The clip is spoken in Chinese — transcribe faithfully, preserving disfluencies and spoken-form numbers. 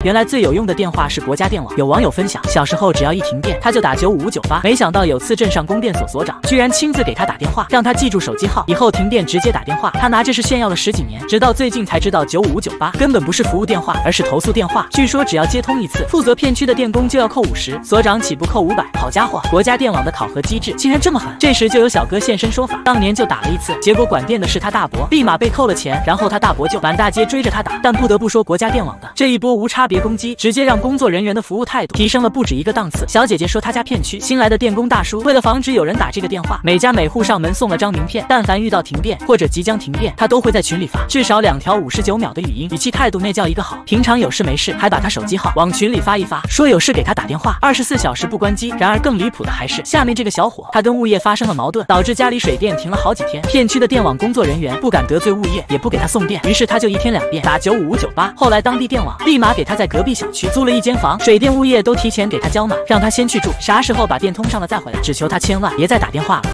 原来最有用的电话是国家电网。有网友分享，小时候只要一停电，他就打九五五九八。没想到有次镇上供电所所长居然亲自给他打电话，让他记住手机号，以后停电直接打电话。他拿这事炫耀了十几年，直到最近才知道九五五九八根本不是服务电话，而是投诉电话。据说只要接通一次，负责片区的电工就要扣五十，所长起步扣五百。好家伙，国家电网的考核机制竟然这么狠！这时就有小哥现身说法，当年就打了一次，结果管电的是他大伯，立马被扣了钱，然后他大伯就满大街追着他打。但不得不说，国家电网的这一波无差别攻击，直接让工作人员的服务态度提升了不止一个档次。小姐姐说，她家片区新来的电工大叔，为了防止有人打这个电话，每家每户上门送了张名片，但凡遇到停电或者即将停电，他都会在群里发至少两条五十九秒的语音，语气态度那叫一个好。平常有事没事，还把他手机号往群里发一发，说有事给他打电话，二十四小时不关机。然而更离谱的还是下面这个小伙，他跟物业发生了矛盾，导致家里水电停了好几天。片区的电网工作人员不敢得罪物业，也不给他送电，于是他就一天两遍打九五五九八。后来当地电网立马给他在隔壁小区租了一间房，水电物业都提前给他交满，让他先去住，啥时候把电通上了再回来，只求他千万别再打电话了。